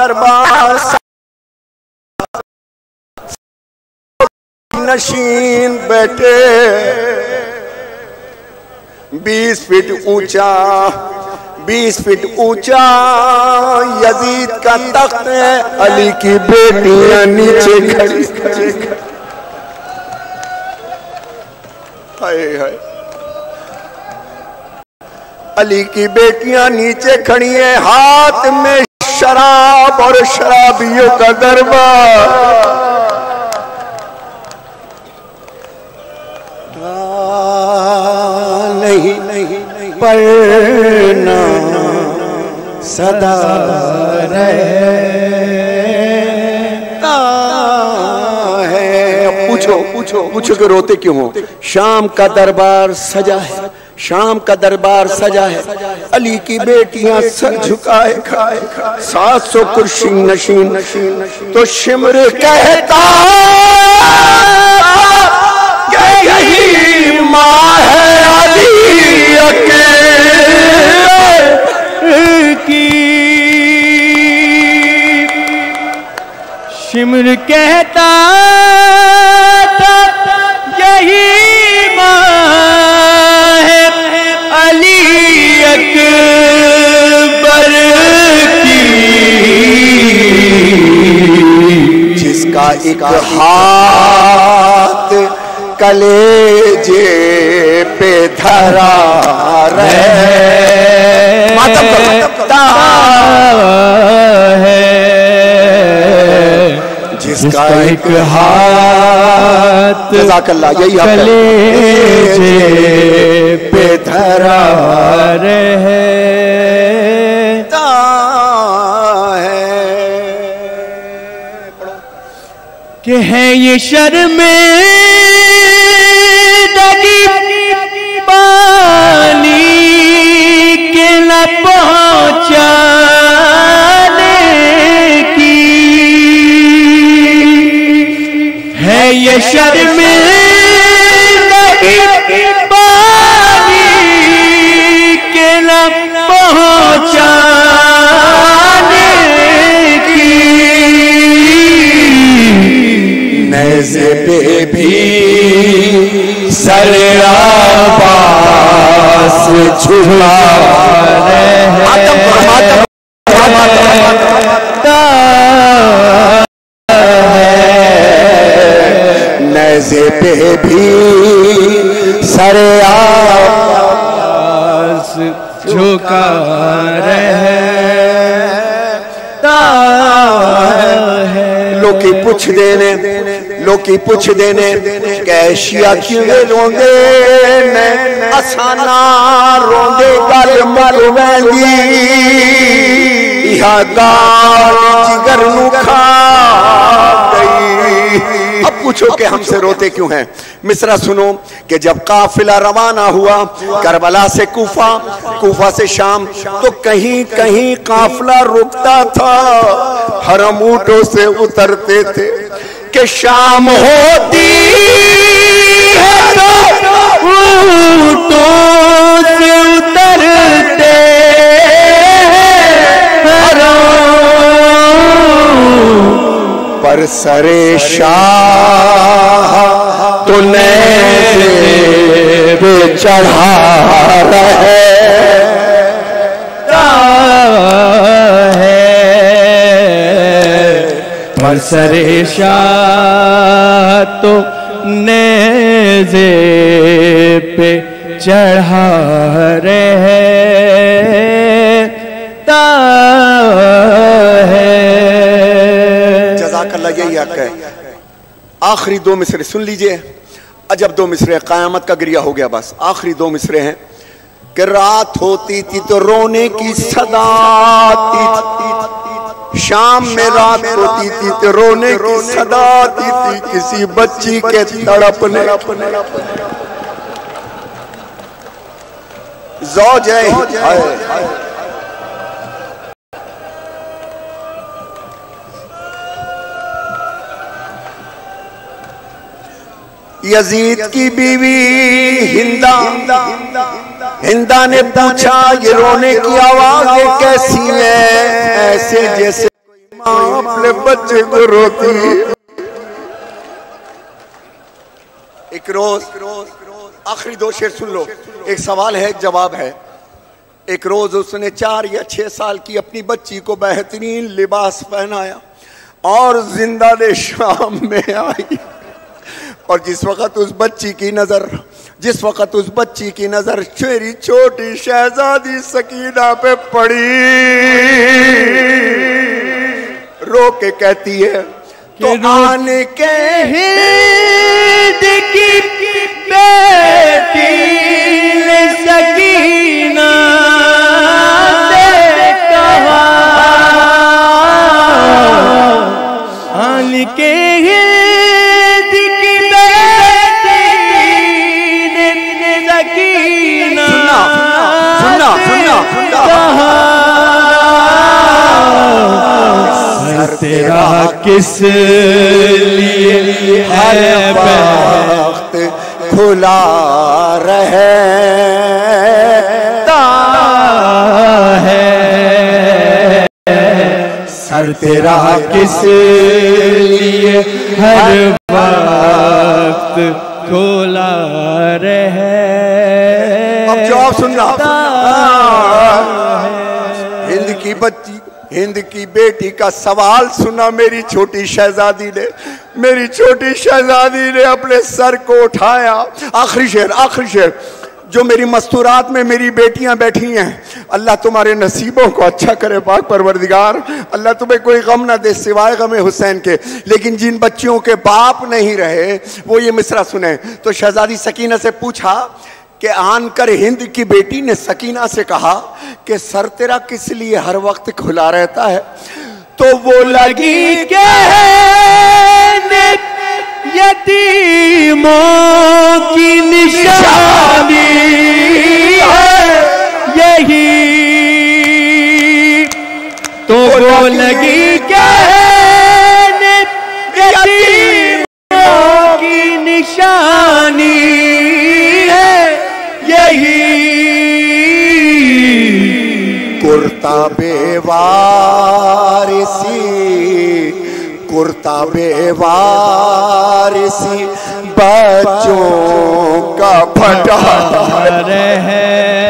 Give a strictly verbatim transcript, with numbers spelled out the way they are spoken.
दरबार नशीन बैठे, बीस फीट ऊंचा बीस फीट ऊंचा यजीद का तख्त है, अली की बेटियां नीचे खड़ी खड़ी हाय हाय अली की बेटियां नीचे खड़ी हैं, हाथ में शराब और शराबियों का दरबार। नहीं नहीं नहीं पढ़ना सदा रहता है। पूछो पूछो पूछो कि रोते क्यों हो? शाम का दरबार सजा है, शाम का दरबार सजा है, अली की बेटियां सर झुकाए खाए, सात सौ कुर्सी नशीन, तो शिमर कहता यही माँ है अली की। शिमर कहता था यही माँ है अली अकबर की, जिसका एक हाथ कलेजे पे धरा रहे, मातम करता है, जिसका एक हाथ जज़ाकल्लाह यही कलेजे पे धरा रहे कि है ये शर्मे पानी के न पहुंचाने की, है ये शर्मे पानी के न पहुंचाने की, नज़े पे भी सरे आबास झुला नज़े पे भी सरे आबास झुका रहता है। लोकी पुछ देने लोकी पुछ देने कैशिया क्यों रोंदे ने असाना रोंदे गल मर वैंदी, इहा गाल जिगर नू खा गई। अब पूछो कि हमसे रोते क्यों हैं? मिसरा सुनो कि जब काफिला रवाना हुआ करबला से कूफा, कूफा से शाम, तो कहीं कहीं काफिला रुकता था, हरम ऊंटों से उतरते थे कि शाम होती है तो ऊंटों से उतरते पर सरे शाह तो नेज़े पे चढ़ा रहे पर सरे शाह तो नेज़े पे चढ़ा रहता है। जज़ाकल्लाह यही हक है। आखिरी दो मिसरे सुन लीजिए, अजब दो मिसरे, क़यामत का गिरिया हो गया बस। आखिरी दो मिसरे हैं कि रात होती थी तो रोने की सदा आती थी, शाम में रात होती थी तो रोने की सदा आती थी, किसी बच्ची के तड़पने। ज़ौजे यजीद की बीवी हिंदा हिंदा ने पूछा ये रोने की आवाज़ें कैसी है? ऐसे जैसे अपने बच्चे को रोती है। एक रोज आखिरी दो शेर सुन लो, एक सवाल है एक जवाब है। एक रोज उसने चार या छह साल की अपनी बच्ची को बेहतरीन लिबास पहनाया और जिंदा शाम में आई, और जिस वक्त उस बच्ची की नजर जिस वक्त उस बच्ची की नजर मेरी छोटी शहजादी सकीना पे पड़ी, रो के कहती है तो आने के हिंद की बेटी सकीना से कहा, आने के हिंद की बेटी सकीना सुनना सुनना सुनना सर तेरा किस लिए है वक्त खुला रहे है, सर तेरा किस लिए हर वक्त खुला रहे। अब जवाब सुनना, हिंद की बच्ची हिंद की बेटी का सवाल सुना मेरी छोटी शहजादी ने मेरी छोटी शहजादी ने अपने सर को उठाया। आखिरी शेर आखिरी शेर जो मेरी मस्तूरात में मेरी बेटियां बैठी हैं, अल्लाह तुम्हारे नसीबों को अच्छा करे पाक परवरदिगार, अल्लाह तुम्हें कोई गम ना दे सिवाय गमे हुसैन के। लेकिन जिन बच्चियों के बाप नहीं रहे वो ये मिसरा सुने। तो शहजादी सकीना से पूछा कि आनकर हिंद की बेटी ने सकीना से कहा कि सर तेरा किस लिए हर वक्त खुला रहता है? तो वो लगी कहने यतीमों की निशानी है यही, तो वो लगी कहने यतीमों की निशानी कुर्ता बेवारिसी कुर्ता बेवारिसी बच्चों का फटा है।